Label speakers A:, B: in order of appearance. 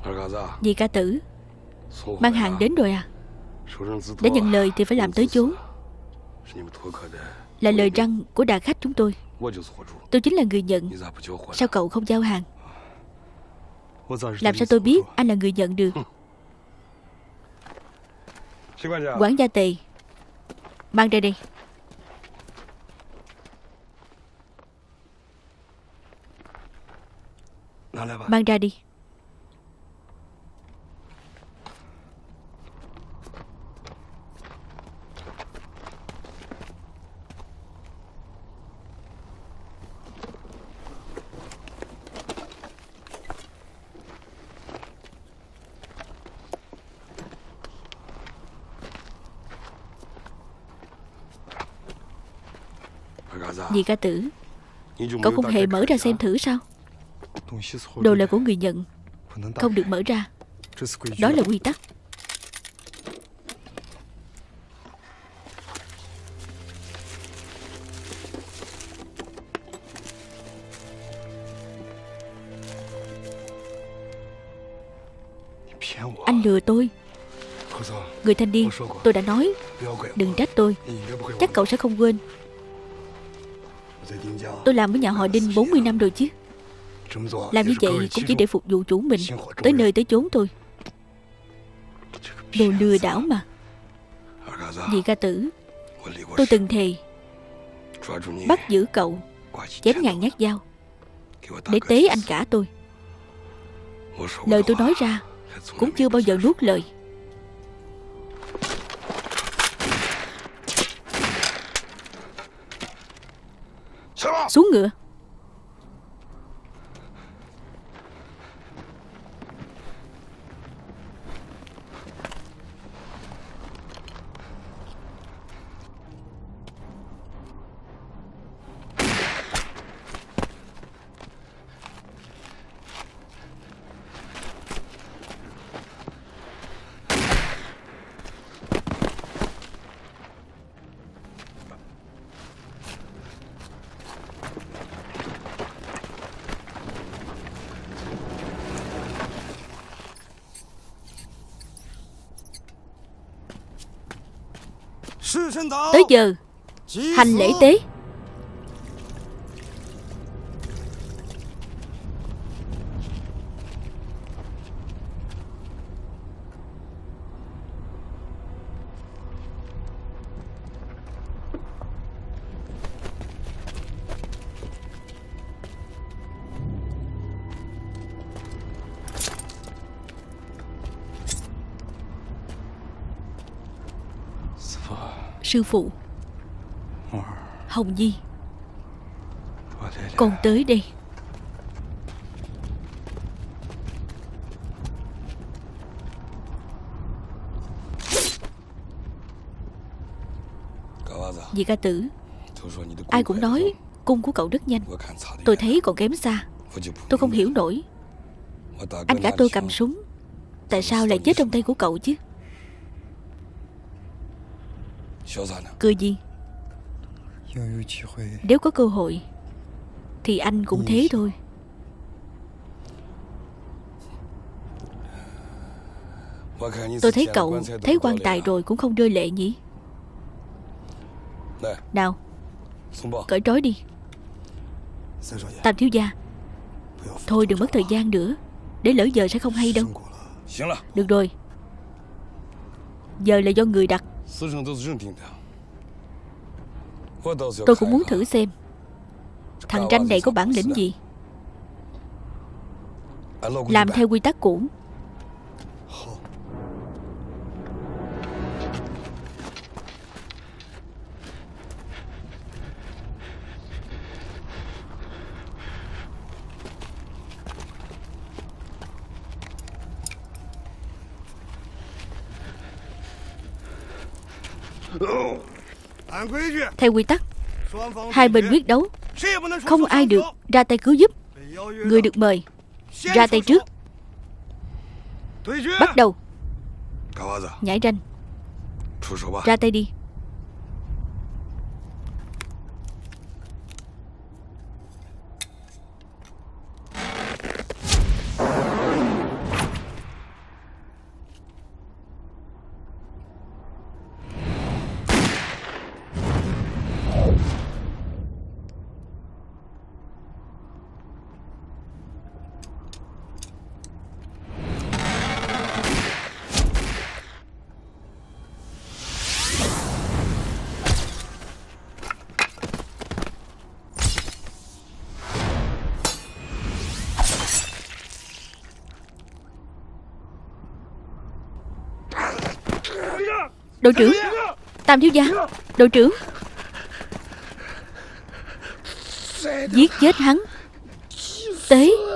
A: Dì ca tử, mang hàng đến rồi à? Đã nhận lời thì phải làm tới chốn. Là lời răn của đà khách chúng tôi. Tôi chính là người nhận. Sao cậu không giao hàng? Làm sao tôi biết anh là người nhận được? Quản gia Tề, mang ra đây. Mang ra đi. Dì ca tử, cậu không hề mở ra xem thử sao? Đồ là của người nhận, không được mở ra. Đó là quy tắc. Anh lừa tôi. Người thanh niên, tôi đã nói đừng trách tôi. Chắc cậu sẽ không quên. Tôi làm với nhà họ Đinh 40 năm rồi chứ. Làm như vậy cũng chỉ để phục vụ chủ mình, tới nơi tới chốn thôi. Đồ lừa đảo mà. Dì ca tử, tôi từng thề bắt giữ cậu, chém ngàn nhát dao, để tế anh cả tôi. Lời tôi nói ra cũng chưa bao giờ nuốt lời. Xuống ngựa. Tới giờ hành lễ tế. Sư phụ, Hồng Nhi, con tới đây. Dì ca tử, ai cũng nói cung của cậu rất nhanh. Tôi thấy còn kém xa. Tôi không hiểu nổi. Anh cả tôi cầm súng, tại sao lại chết trong tay của cậu chứ? Cười gì? Nếu có cơ hội thì anh cũng thế thôi. Tôi thấy cậu thấy quan tài rồi cũng không rơi lệ nhỉ? Nào, cởi trói đi. Tam thiếu gia, thôi đừng mất thời gian nữa, để lỡ giờ sẽ không hay đâu. Được rồi, giờ là do người đặt. Tôi cũng muốn thử xem thằng Tranh này có bản lĩnh gì. Làm theo quy tắc cũ. Theo quy tắc, hai bên quyết đấu, không ai được ra tay cứu giúp. Người được mời ra tay trước. Bắt đầu. Nhảy ranh, ra tay đi. Đội trưởng, Tam thiếu gia, đội trưởng. Giết chết hắn. Tế